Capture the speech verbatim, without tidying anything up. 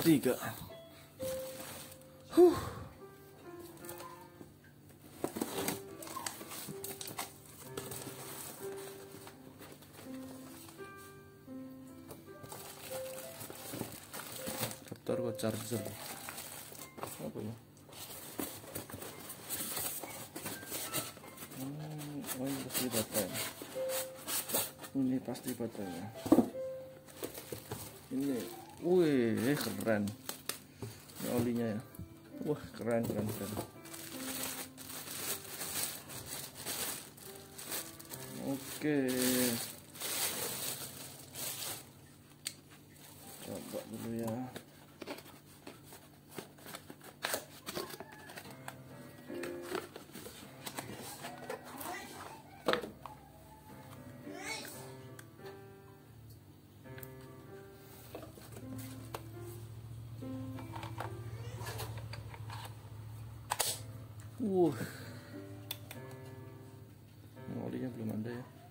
tiga. Huh. Adaptor ke charger. Apa ya? Hmm, oh ini pasti baterai. Ini pasti baterainya. Ini, wih, keren. Ini olinya ya. Wah, keren, keren, keren. Oke. Coba dulu ya. Uh, olinya belum ada ya.